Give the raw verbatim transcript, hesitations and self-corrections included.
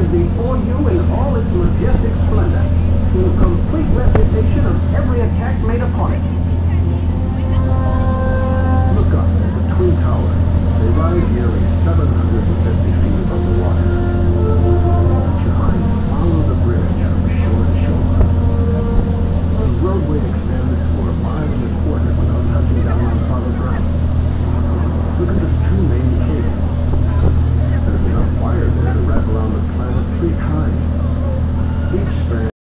stands before you in all its majestic splendor, in complete reputation of every attack made upon it. Look up at the Twin Towers. They rise nearly seven hundred fifty feet above the water. Let your eyes follow the bridge from shore to shore. The roadway extends for a mile and a quarter without touching down on solid ground. Look at the two main cables. There's enough wire there to wrap around the planet three times. Each strand